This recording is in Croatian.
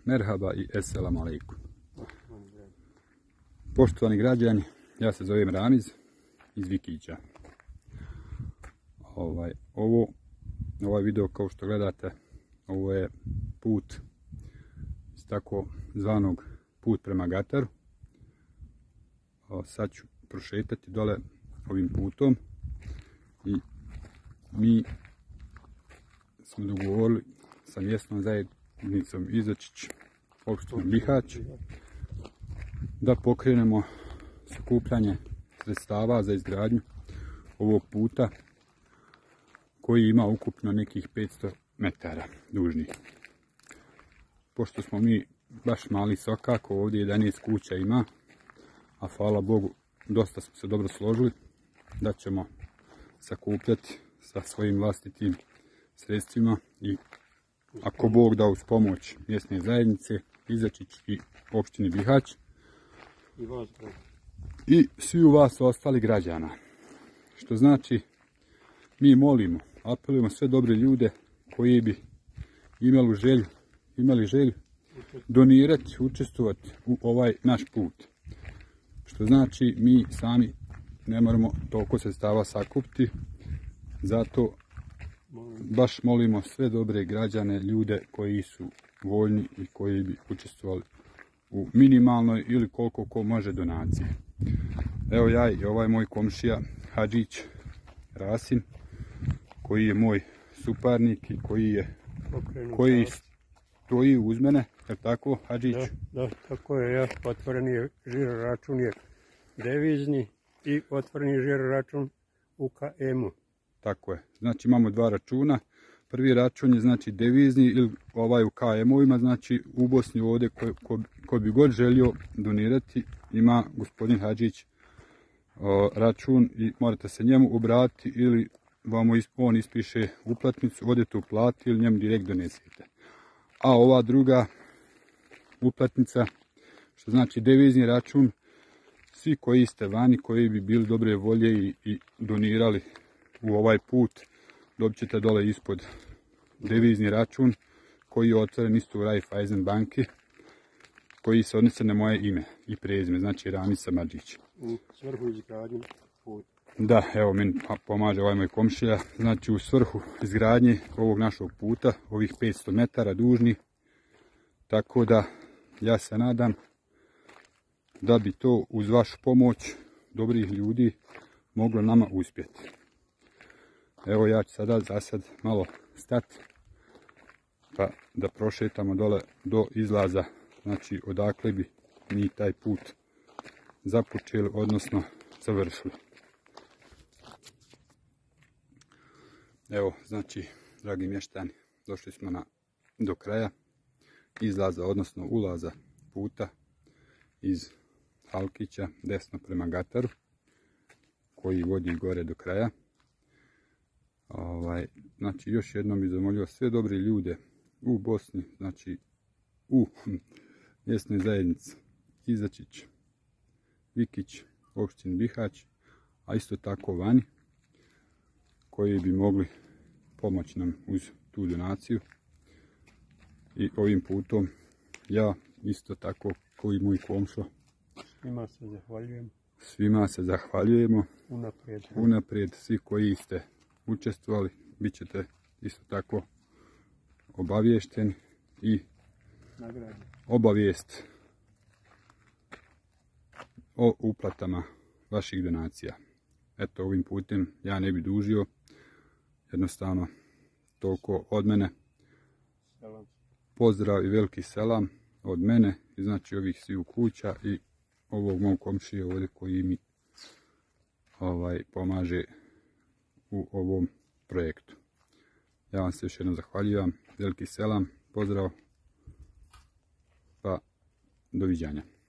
Merhaba i esselamu alaikum. Poštovani građani, ja se zovem Ramiz iz Vikića. Ovaj video kao što gledate, ovo je put iz tako zvanog put prema Gataru. Sad ću prošetati dole ovim putom i mi smo dogovorili sa mjesnom zajednicom Izačić, opštinom Bihać, da pokrenemo sakupljanje sredstava za izgradnju ovog puta koji ima ukupno nekih 500 metara dužnih. Pošto smo mi baš mali sokak, ovdje 11 kuća ima, a hvala Bogu dosta smo se dobro složili da ćemo sakupljati sa svojim vlastitim sredstvima i ako Bog da uz pomoć mjesne zajednice Izačić i opštini Bihać i svi u vas ostali građana. Što znači, mi molimo, apelujemo sve dobre ljude koji bi imali želju donirati, učestvovati u ovaj naš put. Što znači, mi sami ne moramo toliko sredstava sakupiti, zato baš molimo sve dobre građane, ljude koji su voljni i koji bi učestvovali u minimalnoj ili koliko ko može donacije. Evo ja i ovaj moj komšija Hadžić Rasim, koji je moj suparnik i koji stoji uz mene, je tako Hadžić? Da, tako je, ja. Otvoreni žiro račun je devizni i otvoreni žiro račun u KM-u. Tako je, znači imamo dva računa. Prvi račun je znači devizni ili ovaj u KM-ovima, znači u Bosni ovdje ko bi god želio donirati, ima gospodin Hadžić račun i morate se njemu obratiti ili vam on ispiše uplatnicu, odete uplati ili njemu direkt donesete. A ova druga uplatnica, što znači devizni račun, svi koji ste vani, koji bi bili dobre volje i donirali u ovaj put, dobit ćete dole ispod devizni račun koji je otvoren isto u Raiffeisen banki, koji se odnose na moje ime i prezime, znači Ramiz Samardžić. U svrhu izgradnje puta. Da, evo meni pomaže ovaj moj komšija, znači u svrhu izgradnje ovog našeg puta, ovih 500 metara dužnih, tako da ja se nadam da bi to uz vašu pomoć dobrih ljudi moglo nama uspjeti. Evo ja ću sada za sad malo stati pa da prošetamo dole do izlaza, znači odakle bi mi taj put započeli, odnosno završili. Evo, znači, dragi mještani, došli smo do kraja izlaza, odnosno ulaza puta iz Halkića desno prema Gataru, koji vodi gore do kraja. Znači, još jednom bih zamolio sve dobre ljude u Bosni, znači u mjesnoj zajednici Izačić, Vikić, opštini Bihać, a isto tako vani, koji bi mogli pomoći nam uz tu donaciju. I ovim putom ja isto tako koji moj komšo. Svima se zahvaljujemo. Unaprijed svi koji ste učestvovali, bit ćete isto tako obaviješteni i obavijest o uplatama vaših donacija. Eto, ovim putem ja ne bi dužio, jednostavno toliko od mene. Pozdrav i veliki selam od mene, znači ovih sviju kuća i ovog mog komšije ovdje koji mi pomaže u ovom projektu. Ja vam se još jednom zahvaljujem, veliki selam, pozdrav, pa doviđanja.